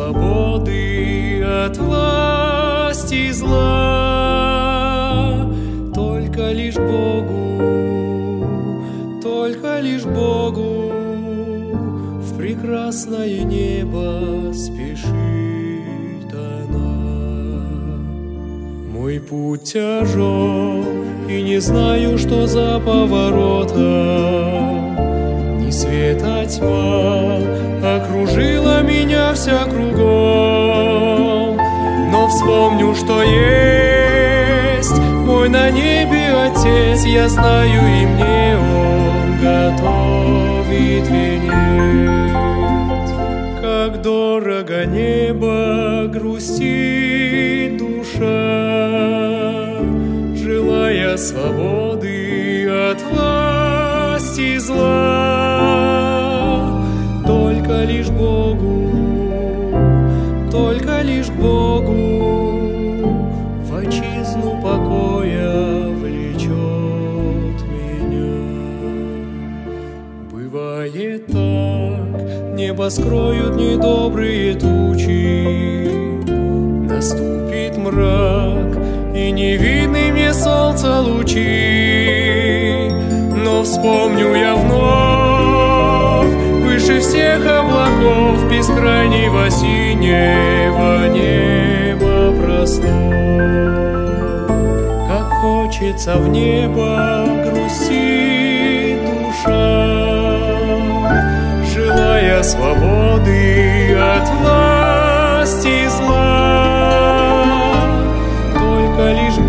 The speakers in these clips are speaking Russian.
свободы от власти зла. Только лишь Богу в прекрасное небо спешит она. Мой путь тяжел, и не знаю, что за поворотом. Ни свет, а тьма окружила меня вся кругом. Но вспомню, что есть мой на небе Отец. Я знаю, и мне Он готовит венец. Как дорого небо, грустит душа, желая свободы от власти зла. Только лишь Богу в отчизну покоя влечет меня. Бывает так, небо скроют недобрые тучи, наступит мрак, и не видны мне солнца лучи. Но вспомню я вновь выше всех облаков бескрайнего синего неба простор. Как хочется в небо, грустит душа, желая свободы от власти зла. Только лишь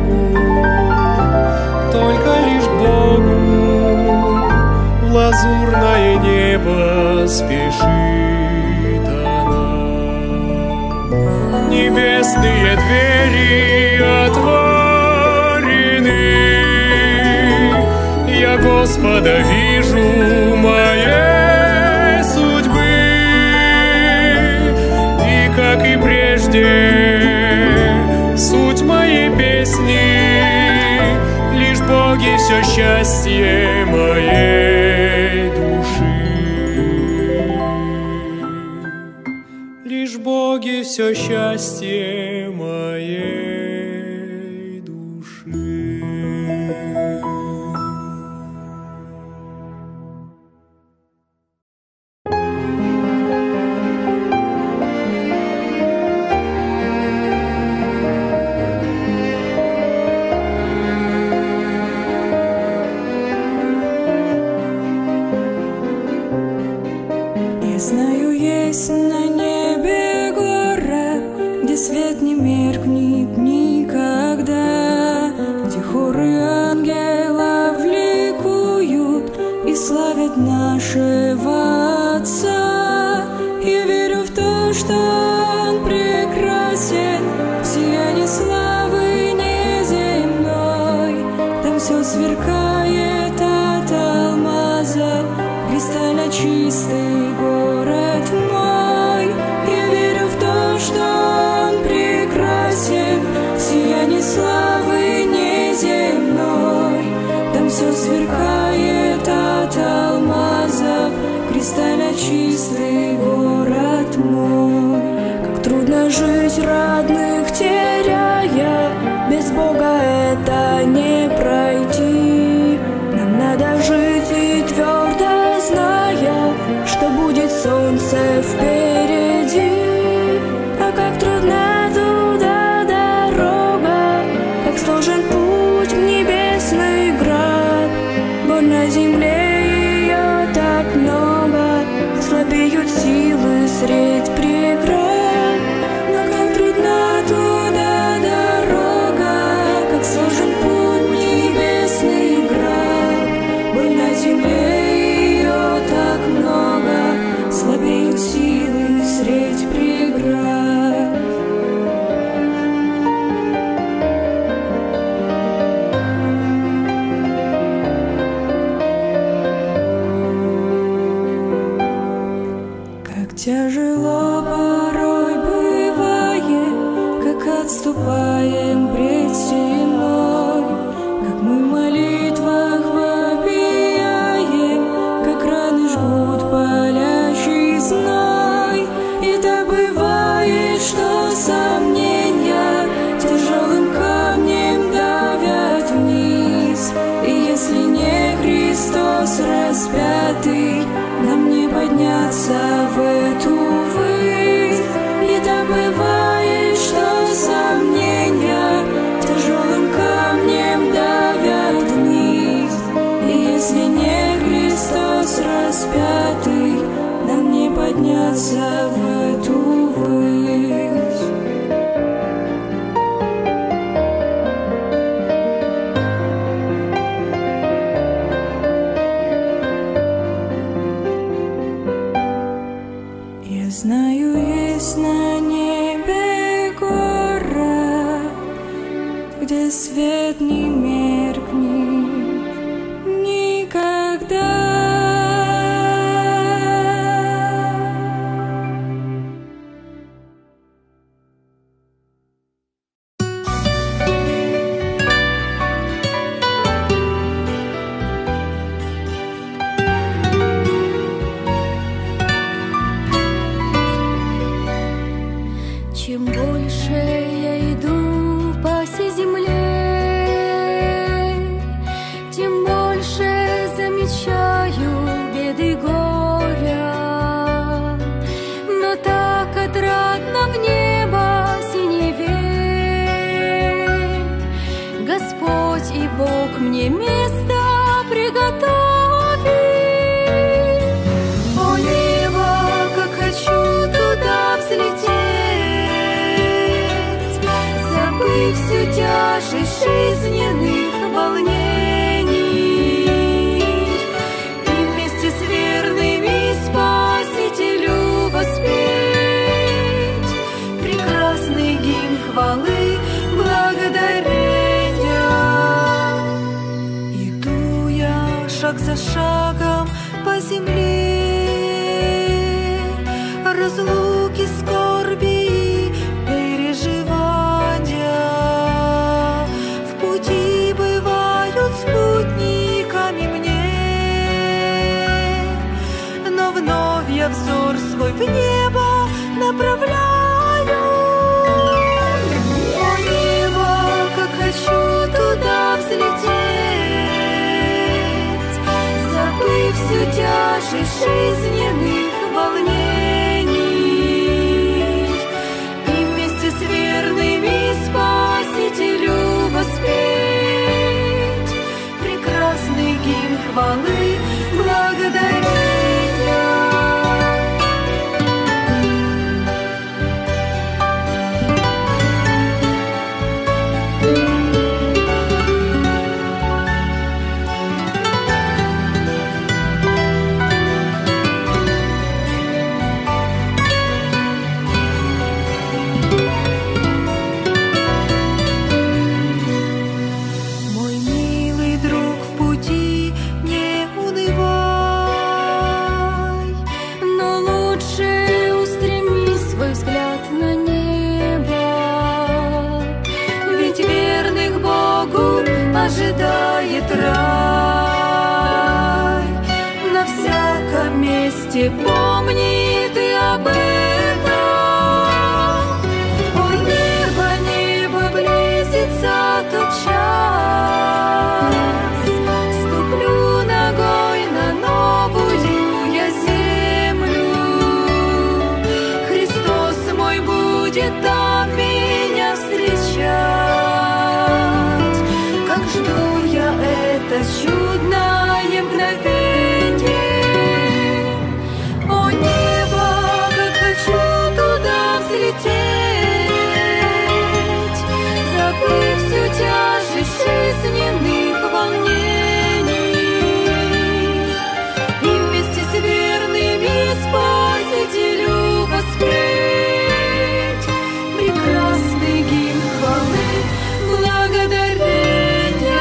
Богу в лазурное небо спешит она. Небесные двери отворены, я Господа вижу моей судьбы. И как и прежде, суть моей песни лишь Боги все счастье моей души. Лишь Боги все счастье моей души. Знаю, есть на небе гора, где свет не меркнет никогда, где хоры ангелов ликуют и славят нашего Отца. Я верю в то, что Он прекрасен, в сиянии славы неземной. Там все сверкает от алмаза, кристально чистый город мой. Я верю в то, что Он прекрасен, в сиянии славы неземной. Там все сверкает от алмазов, кристально чистый город мой. Как трудно жить, родных теряя, без Бога это не пройти. Нам надо жить и твердо зная, что будет солнце впереди. А как трудна туда дорога, как сложен путь в небесный град. Боль на земле ее так много, слабеют силы средь преград. Но как трудна распятый, нам не подняться в эту высь. Я знаю, есть на небе город, где свет не меркнет никогда. Чем больше я иду по всей земле, тем больше замечаю беды и горя. Но так отрадно в небо синеве, Господь и Бог мне место приготовил. О небо, как хочу туда взлететь, всю тяжесть жизненных волнений, и вместе с верными Спасителю воспеть прекрасный гимн хвалы, благодарения. Иду я шаг за шагом по земле, разлуки, скорби и переживания в пути бывают спутниками мне, но вновь я взор свой в небо направляю. О небо, как хочу туда взлететь, забыв всю тяжесть жизненных волнений, и вместе с верными Спасителю воспеть прекрасный гимн хвалы, благодарения. Мой милый друг, в пути не унывай, но лучше устреми свой взгляд на небо, ведь верных Богу ожидает рай. На всяком месте помни ты об этом. О небо, небо, близится тот час, ступлю ногой на новую я землю. Христос мой будет там меня встречать. Как жду я это чудное мгновение. О небо, как хочу туда взлететь, забыв всю тяжесть жизненных волнений, и вместе с верными Спасителю воспеть прекрасный гимн хвалы, благодарения.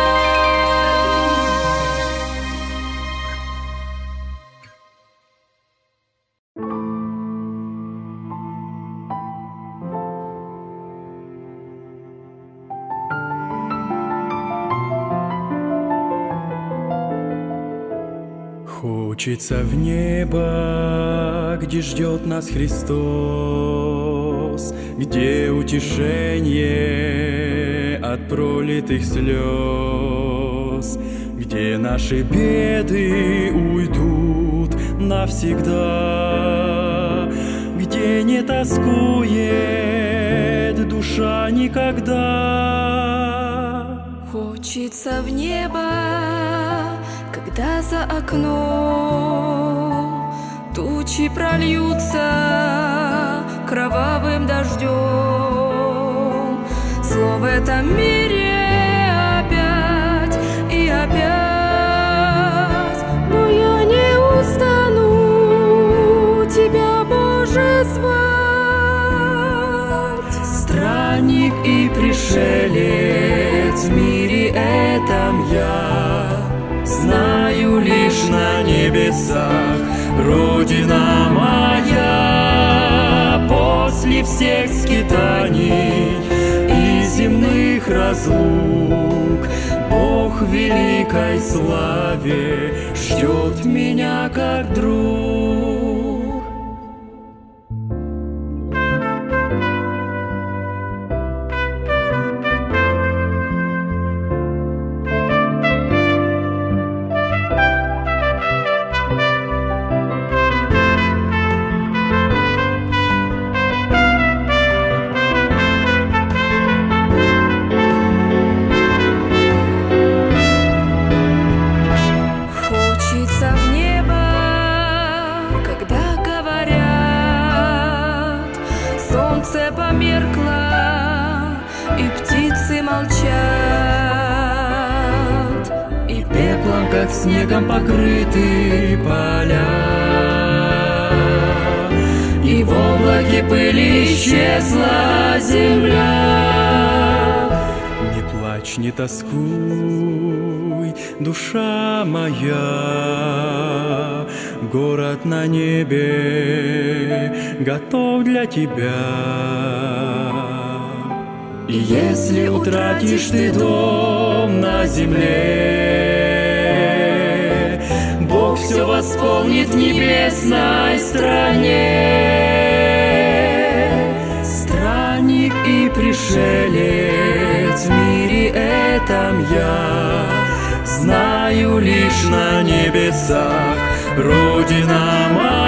Хочется в небо, где ждет нас Христос, где утешение от пролитых слез, где наши беды уйдут навсегда, где не тоскует душа никогда. Хочется в небо, когда Когда за окном тучи прольются кровавым дождем, зло в этом мире опять и опять. Но я не устану тебя, Боже, звать. Странник и пришелец в мире этом я, знаю лишь на небесах Родина моя. После всех скитаний и земных разлук Бог в великой славе ждет меня как друг. Как снегом покрыты поля, и в облаке пыли исчезла земля. Не плачь, не тоскуй, душа моя, город на небе готов для тебя. И если утратишь ты дом на земле, Бог все восполнит в небесной стране. Странник и пришелец в мире этом я, знаю лишь на небесах Родина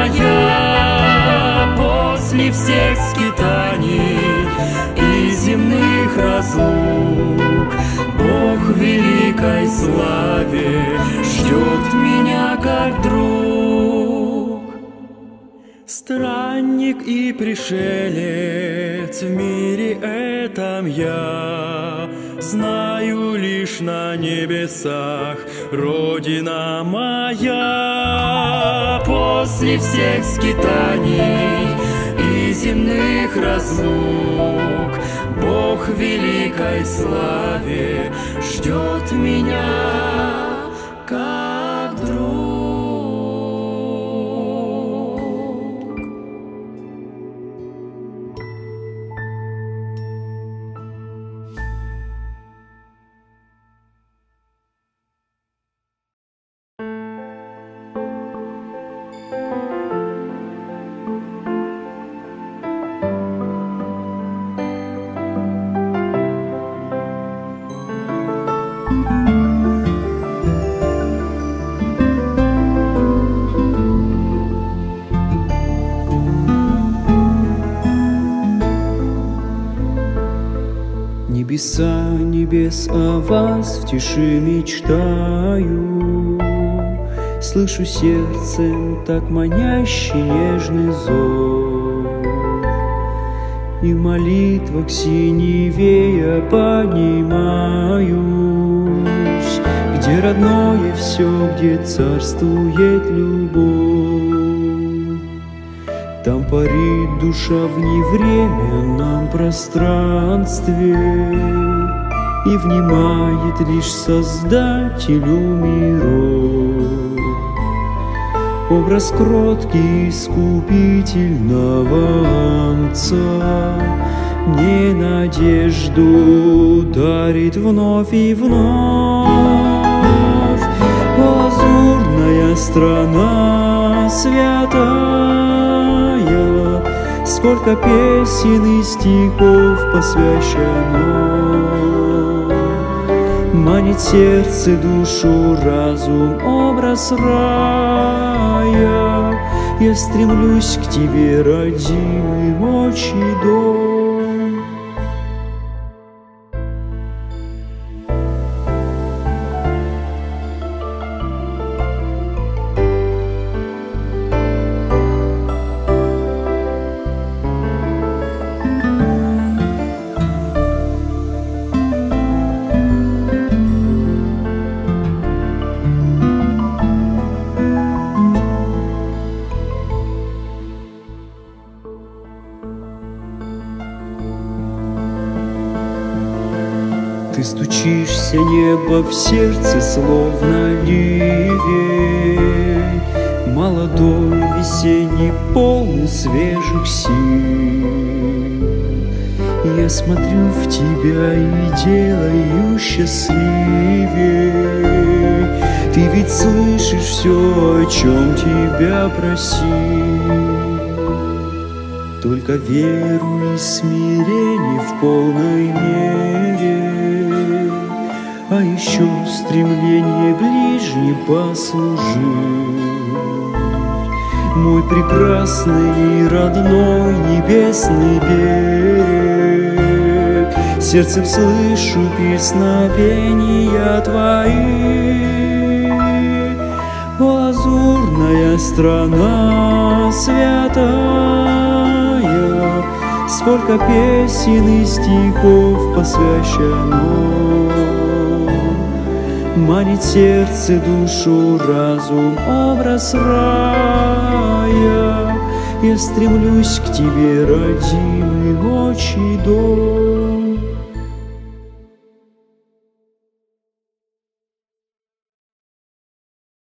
моя. После всех скитаний и земных разлук Бог в великой славе ждет меня как друг. Странник и пришелец в мире этом я, знаю лишь на небесах Родина моя. После всех скитаний и земных разлук Бог в великой славе ждет меня как друг. Небеса небес о вас в тиши мечтаю, слышу сердцем так манящий нежный зов, и в молитвах синеве я поднимаюсь, где родное все, где царствует любовь. Там парит душа в невременном пространстве и внимает лишь Создателю миров. Образ кроткий искупительного Агнца мне надежду дарит вновь и вновь. Лазурная страна святая, сколько песен и стихов посвящено, манит сердце, душу, разум, образ рая. Я стремлюсь к тебе, родимый отчий дом. Мчишься, небо в сердце, словно ливень, молодой, весенний, полный свежих сил. Я смотрю в тебя и делаю счастливей. Ты ведь слышишь все, о чем тебя просил. Только веру и смирение в полной мере, а еще стремление ближним послужить. Мой прекрасный и родной небесный берег, сердцем слышу песнопения твои. О, лазурная страна святая, сколько песен и стихов посвящено. Манит сердце, душу, разум, образ рая. Я стремлюсь к тебе, родимый отчий дом.